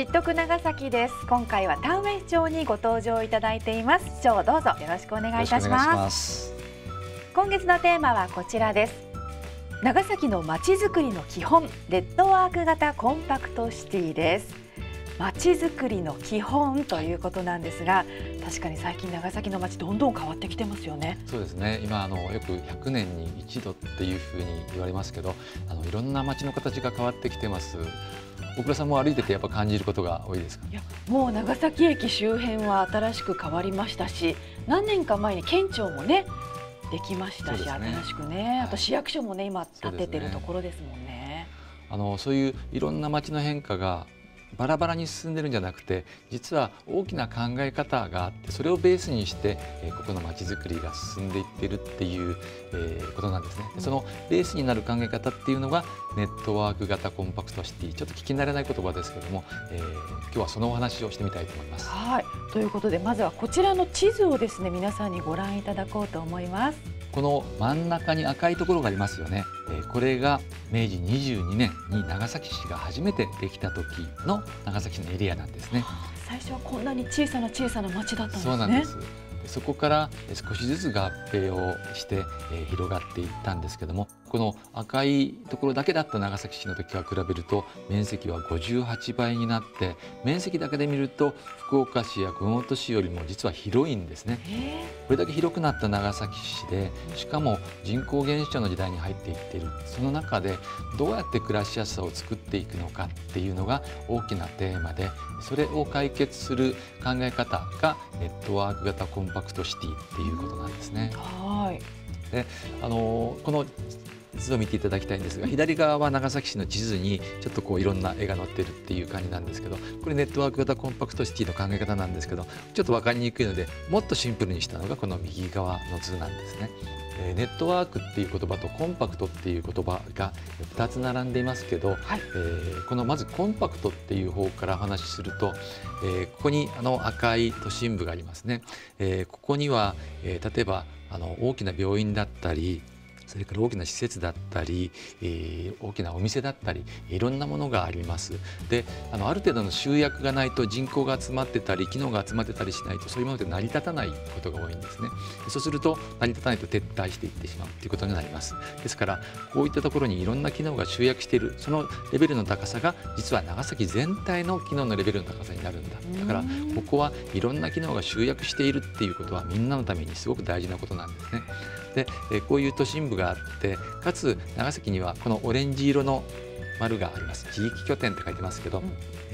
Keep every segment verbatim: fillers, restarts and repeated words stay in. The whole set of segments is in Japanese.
知得長崎です。今回は田上市長にご登場いただいています。市長、どうぞよろしくお願いいたします。今月のテーマはこちらです。長崎のまちづくりの基本、ネットワーク型コンパクトシティです。まちづくりの基本ということなんですが、確かに最近長崎の街どんどん変わってきてますよね。 そうですね。今あのよくひゃくねんに一度っていうふうに言われますけど、あのいろんな街の形が変わってきてます。大倉さんも歩いててやっぱ感じることが多いですか？ いや、もう長崎駅周辺は新しく変わりましたし、何年か前に県庁もねできましたし、ね、新しくね、あと市役所もね今建ててるところですもんね。 あのそういういろんな街の変化がバラバラに進んでるんじゃなくて、実は大きな考え方があって、それをベースにして、えー、ここの街づくりが進んでいってるっていう、えー、ことなんですね。そのベースになる考え方っていうのがネットワーク型コンパクトシティ。ちょっと聞き慣れない言葉ですけども、えー、今日はそのお話をしてみたいと思います。 はい、ということでまずはこちらの地図をですね皆さんにご覧いただこうと思います。 この真ん中に赤いところがありますよね。これがめいじにじゅうにねんに長崎市が初めてできた時の長崎市のエリアなんですね。 最初はこんなに小さな小さな町だったんですね。 そうなんです。そこから少しずつ合併をして広がっていったんですけども、この赤いところだけだった長崎市の時から比べると面積はごじゅうはちばいになって、面積だけで見ると福岡市や熊本市よりも実は広いんですね。これだけ広くなった長崎市で、しかも人口減少の時代に入っていっている。その中でどうやって暮らしやすさを作っていくのかっていうのが大きなテーマで、それを解決する考え方がネットワーク型コンパクトシティっていうことなんですね。 はい。 で、あのこの図を見ていただきたいんですが、左側は長崎市の地図にちょっとこういろんな絵が載ってるっていう感じなんですけど、これネットワーク型コンパクトシティの考え方なんですけど、ちょっと分かりにくいのでもっとシンプルにしたのがこの右側の図なんですね。えー、ネットワークっていう言葉とコンパクトっていう言葉がふたつ並んでいますけど、はい、えー、このまずコンパクトっていう方からお話しすると、えー、ここにあの赤い都心部がありますね。えー、ここには、えー、例えばあの大きな病院だったり、それから大きな施設だったり、えー、大きなお店だったり、いろんなものがあります。で、あのある程度の集約がないと人口が集まってたり機能が集まってたりしないと、そういうもので成り立たないことが多いんですね。そうすると成り立たないと撤退していってしまうということになります。ですからこういったところにいろんな機能が集約している、そのレベルの高さが実は長崎全体の機能のレベルの高さになるんだ。だからここはいろんな機能が集約しているっていうことはみんなのためにすごく大事なことなんですね。で、こういう都心部があって、かつ長崎にはこのオレンジ色の丸があります。地域拠点って書いてますけど、うん、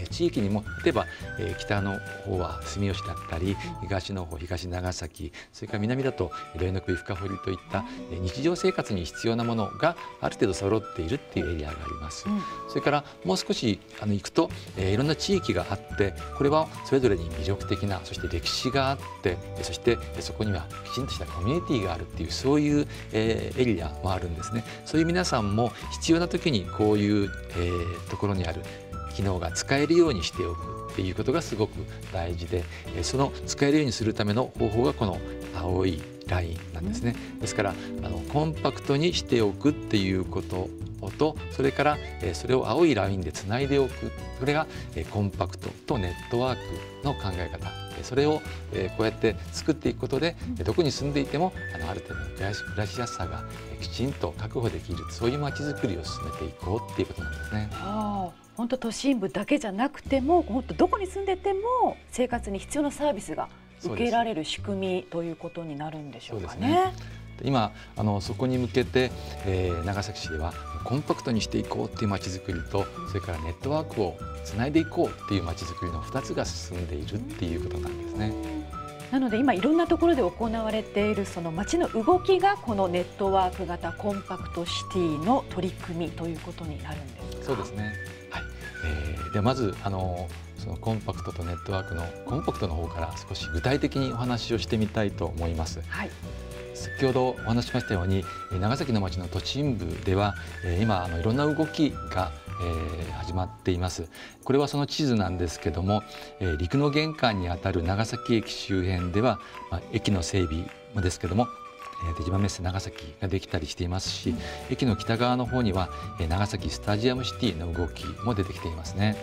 地域にも例えば、えー、北の方は住吉だったり、東の方東長崎、それから南だと土井の首深堀といった、えー、日常生活に必要なものがある程度揃っているっていうエリアがあります。うん、それからもう少しあの行くと、えー、いろんな地域があって、これはそれぞれに魅力的な、そして歴史があって、そしてそこにはきちんとしたコミュニティがあるっていう、そういう、えー、エリアもあるんですね。そういう皆さんも必要な時にこういうえー、ところにある機能が使えるようにしておくっていうことがすごく大事で、その使えるようにするための方法がこの青いラインなんですね。ですからあのコンパクトにしておくっていうことと、それからそれを青いラインでつないでおく、それがコンパクトとネットワークの考え方。それをこうやって作っていくことで、どこに住んでいてもあのある程度の暮らし暮らしやすさがきちんと確保できる、そういう街づくりを進めていこうっていうことなんですね。 はあ、本当都心部だけじゃなくても、本当どこに住んでても生活に必要なサービスが受けられる仕組みということになるんでしょうかね。 今あのそこに向けて、えー、長崎市ではコンパクトにしていこうっていう街づくりと、それからネットワークをつないでいこうっていう街づくりのふたつが進んでいるっていうことなんですね。 なので今いろんなところで行われているその街の動きがこのネットワーク型コンパクトシティの取り組みということになるんですか？ そうですね。はい。えー、でまずあのそのコンパクトとネットワークのコンパクトの方から少し具体的にお話をしてみたいと思います。はい。先ほどお話ししましたように、長崎の町の都心部では今あのいろんな動きがえー、始まっています。これはその地図なんですけども、えー、陸の玄関にあたる長崎駅周辺では、まあ、駅の整備もですけども、えー、出島メッセ長崎ができたりしていますし、うん、駅の北側の方には、えー、長崎スタジアムシティの動きも出てきていますね。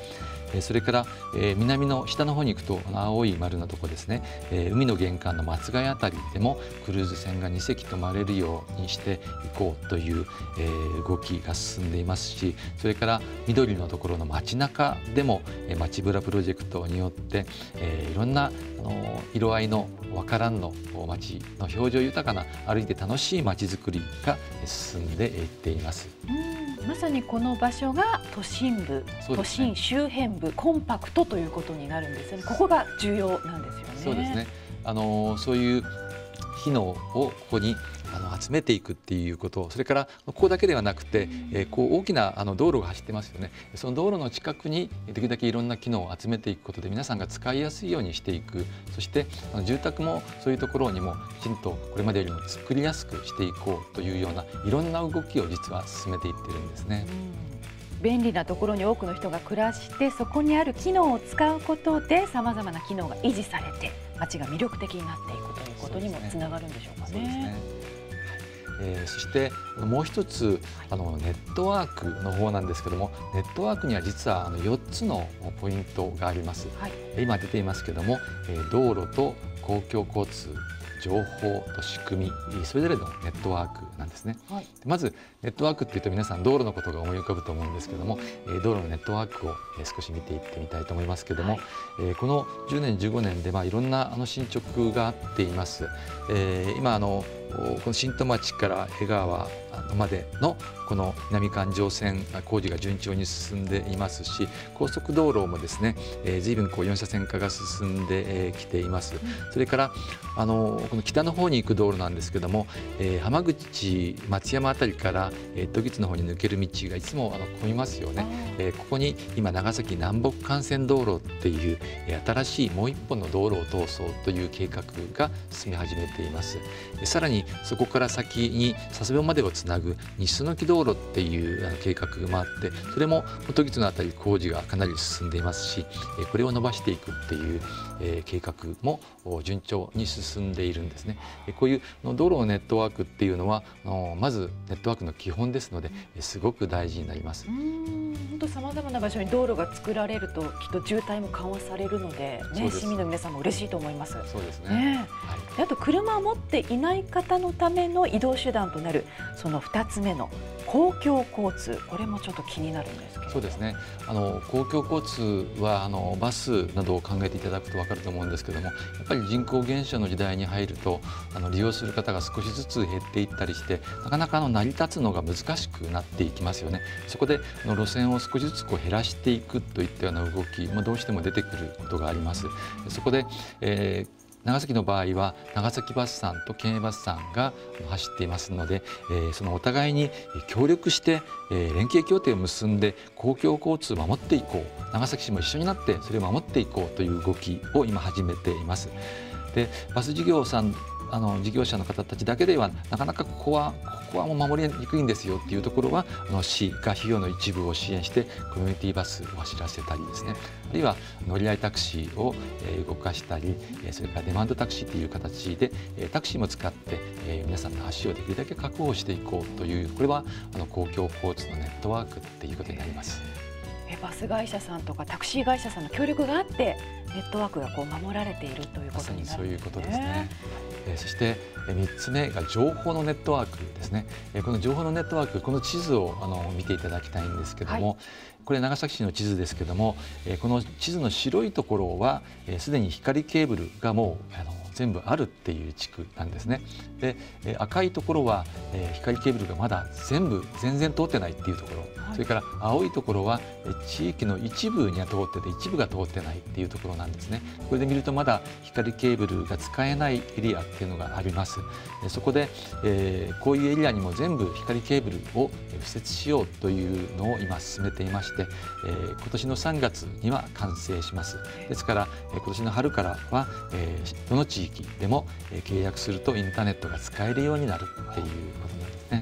それから、えー、南の下の方に行くと青い丸のところですね、えー、海の玄関の松ヶ谷あたりでもクルーズ船がに隻泊まれるようにしていこうという、えー、動きが進んでいますし、それから緑のところの街中でも、えー、街ブラプロジェクトによって、えー、いろんなあの色合いのわからんの街の表情豊かな歩いて楽しい街づくりが進んでいっています。 まさにこの場所が都心部、ね、都心周辺部コンパクトということになるんですよね。ここが重要なんですよね。 そうですね。あのそういう機能をここにあの集めていくっていうこと、それからここだけではなくて、えー、こう大きなあの道路が走ってますよね。その道路の近くにできるだけいろんな機能を集めていくことで皆さんが使いやすいようにしていく、そしてあの住宅もそういうところにもきちんとこれまでよりも作りやすくしていこうというようないろんな動きを実は進めていってるんですね。 便利なところに多くの人が暮らして、そこにある機能を使うことでさまざまな機能が維持されて街が魅力的になっていくということにもつながるんでしょうかね。そうですね。 えー、そしてもう一つあのネットワークの方なんですけども、ネットワークには実はあのよっつのポイントがあります。はい、今出ていますけども、えー、道路と公共交通、情報と仕組み、それぞれのネットワークなんですね。はい、まずネットワークっていうと皆さん道路のことが思い浮かぶと思うんですけども、えー、道路のネットワークを少し見ていってみたいと思いますけども、はい、えー、このじゅうねんじゅうごねんでまあいろんなあの進捗があっています。えー、今あのこの新戸町から江川までのこの南環状線工事が順調に進んでいますし、高速道路もですね、えー、随分こうよん車線化が進んできています。それからあのこの北の方に行く道路なんですけども、えー、浜口松山あたりから都議津の方に抜ける道がいつもあの混みますよね。えー、ここに今長崎南北幹線道路っていう、えー、新しいもう一本の道路を通そうという計画が進み始めています。さらにそこから先に佐世保までをつなぐ西榎道路っていう計画もあって、それも都議津のあたり工事がかなり進んでいますし、これを伸ばしていくっていう計画も順調に進んでいるんですね。こういう道路のネットワークっていうのはまずネットワークの基本ですので、すごく大事になります。 本当さまざまな場所に道路が作られるときっと渋滞も緩和されるので、ね、市民の皆さんも嬉しいと思います。 そうですね。 ね、はい、あと車を持っていない方のための移動手段となるそのふたつめの公共交通、これもちょっと気になるんですけど。 そうですね。あの公共交通はあのバスなどを考えていただくと分かると思うんですけども、やっぱり人口減少の時代に入るとあの利用する方が少しずつ減っていったりして、なかなかあの成り立つのが難しくなっていきますよね。そこでの路線を少しずつこう減らしていくといったような動きもどうしても出てくることがあります。そこで、えー長崎の場合は長崎バスさんと県営バスさんが走っていますので、えー、そのお互いに協力して、えー、連携協定を結んで公共交通を守っていこう、長崎市も一緒になってそれを守っていこうという動きを今始めています。でバス事業さんあの事業者の方たちだけではなかなかここはここはもう守りにくいんですよっていうところはあの市が費用の一部を支援してコミュニティバスを走らせたりですね、あるいは乗り合いタクシーを動かしたり、それからデマンドタクシーという形でタクシーも使って皆さんの足をできるだけ確保していこうという、これはあの公共交通のネットワークっていうことになります。 バス会社さんとかタクシー会社さんの協力があってネットワークがこう守られているということになるんですね。 そういうことですね。そしてみっつめが情報のネットワークですね。この情報のネットワーク、この地図をあの見ていただきたいんですけども、はい、これ長崎市の地図ですけども、この地図の白いところはすでに光ケーブルがもうあの全部あるっていう地区なんですね。で赤いところは光ケーブルがまだ全部全然通ってないっていうところ、はい、それから青いところは地域の一部には通ってて一部が通ってないっていうところなんですね。これで見るとまだ光ケーブルが使えないエリアっていうのがあります。そこで、えー、こういうエリアにも全部光ケーブルを敷設しようというのを今進めていまして、えー、今年のさんがつには完成します。ですから今年の春からは、えー、どの地域でも契約するとインターネットが使えるようになるっていうことなんですね。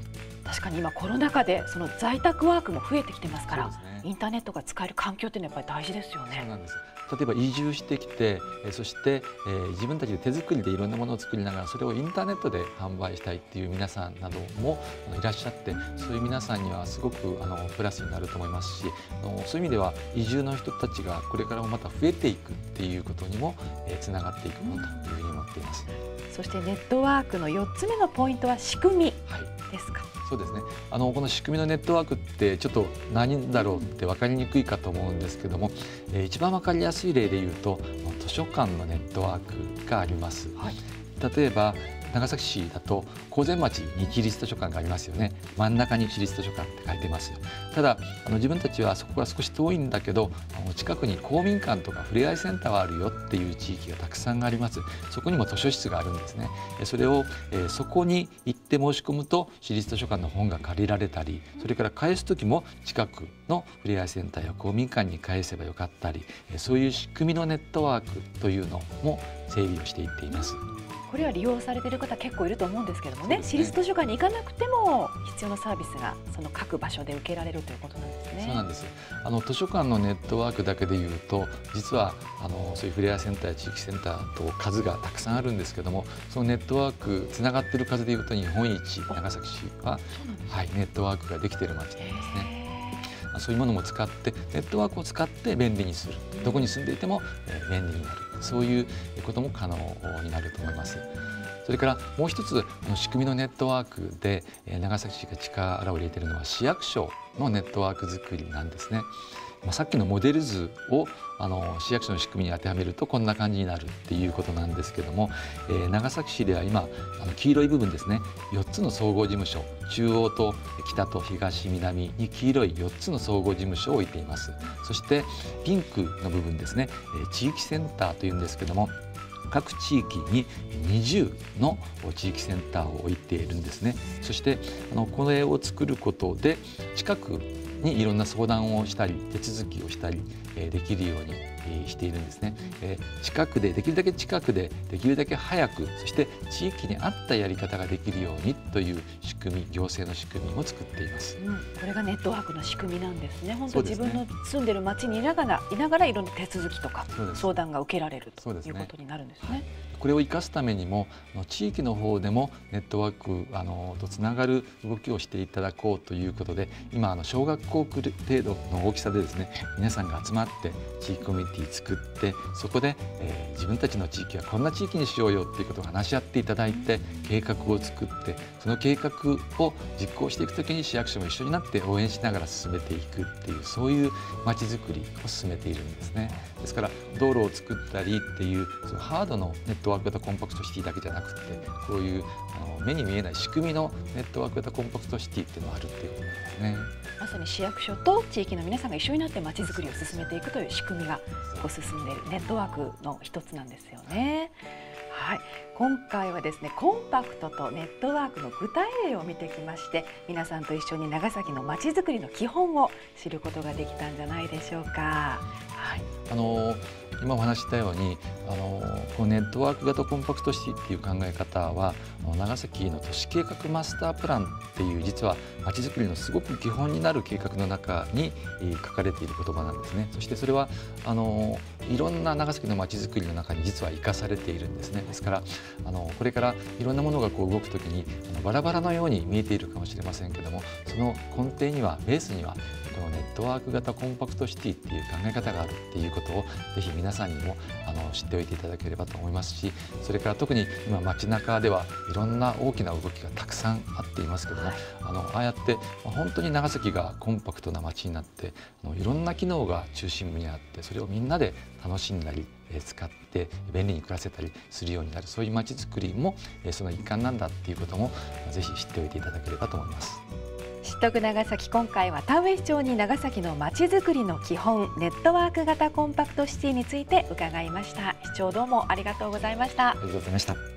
確かに今コロナ禍でその在宅ワークも増えてきてますから、 そうですね、 インターネットが使える環境っていうのはやっぱり大事ですよね。 そうなんです。例えば移住してきて、えそして、えー、自分たちで手作りでいろんなものを作りながらそれをインターネットで販売したいっていう皆さんなどもいらっしゃって、そういう皆さんにはすごくあのプラスになると思いますし、あのそういう意味では移住の人たちがこれからもまた増えていくっていうことにも、えー、つながっていくものというふうに思っています。 そしてネットワークのよっつめのポイントは仕組みですか。 はい、そうですね、あのこの仕組みのネットワークってちょっと何だろうって分かりにくいかと思うんですけども、えー、一番分かりやすい例で言うと図書館のネットワークがあります。はい、例えば長崎市だと高前町に市立図書館がありますよね。真ん中に市立図書館って書いてます。ただあの自分たちはそこから少し遠いんだけど、あの近くに公民館とかふれあいセンターがあるよっていう地域がたくさんあります。そこにも図書室があるんですね。それを、えー、そこに行って申し込むと市立図書館の本が借りられたり、それから返す時も近くのふれあいセンターや公民館に返せばよかったり、そういう仕組みのネットワークというのも整備をしていっています。 これは利用されている方結構いると思うんですけどもね、私立図書館に行かなくても必要なサービスがその各場所で受けられるということなんですね。 そうなんです。あの図書館のネットワークだけでいうと、実はあのそういうフレアセンターや地域センターと数がたくさんあるんですけども、そのネットワークつながっている数でいうと日本一長崎市は、はい、ネットワークができている町なんですね。そういうものも使ってネットワークを使って便利にする、どこに住んでいても便利になる、そういうことも可能になると思います。それからもう一つ仕組みのネットワークで長崎市が力を入れているのは市役所のネットワーク作りなんですね。まあ、さっきのモデル図をあの市役所の仕組みに当てはめるとこんな感じになるっていうことなんですけども、えー、長崎市では今あの黄色い部分ですね、よっつの総合事務所、中央と北と東南に黄色いよっつの総合事務所を置いています。そしてピンクの部分ですね、えー、地域センターというんですけども、各地域ににじゅうの地域センターを置いているんですね。そしてあのこれを作ることで近くにいろんな相談をしたり手続きをしたりできるようにしているんですね。近くでできるだけ近くでできるだけ早く、そして地域に合ったやり方ができるようにという仕組み、行政の仕組みも作っています。 うん、これがネットワークの仕組みなんですね。本当自分の住んでる町にいながらいながらいろんな手続きとか相談が受けられるということになるんですね。 これを生かすためにも地域の方でもネットワークあのとつながる動きをしていただこうということで、今あの小学校程度の大きさでですね、皆さんが集まって地域コミュニティ作って、そこで、えー、自分たちの地域はこんな地域にしようよっていうことを話し合っていただいて計画を作って、その計画を実行していくときに市役所も一緒になって応援しながら進めていくっていう、そういうまちづくりを進めているんですね。ですから道路を作ったりっていうそのハードのネットワーク型コンパクトシティだけじゃなくて、こういうあの目に見えない仕組みのネットワーク型コンパクトシティっていうのがあるっていうことなんですね。 まさに市役所と地域の皆さんが一緒になってまちづくりを進めていくという仕組みがこう進んでいるネットワークの一つなんですよね。はい、今回はですね、コンパクトとネットワークの具体例を見てきまして、皆さんと一緒に長崎のまちづくりの基本を知ることができたんじゃないでしょうか。はい、 あの今お話ししたようにあのこのネットワーク型コンパクトシティっていう考え方は長崎の都市計画マスタープランっていう実はまちづくりのすごく基本になる計画の中に書かれている言葉なんですね。そしてそれはあのいろんな長崎のまちづくりの中に実は生かされているんですね。ですからあのこれからいろんなものがこう動くときにあのバラバラのように見えているかもしれませんけども、その根底にはベースにはこのネットワーク型コンパクトシティっていう考え方があるっていうことをぜひ皆さんにもあの知っておいていただければと思いますし、それから特に今街中ではいろんな大きな動きがたくさんあっていますけども、あのああやって本当に長崎がコンパクトな街になってあのいろんな機能が中心部にあって、それをみんなで楽しんだり使って便利に暮らせたりするようになる、そういう街づくりもその一環なんだっていうこともぜひ知っておいていただければと思います。 知得長崎、今回は田上市長に長崎のまちづくりの基本ネットワーク型コンパクトシティについて伺いました。市長どうもありがとうございました。 ありがとうございました。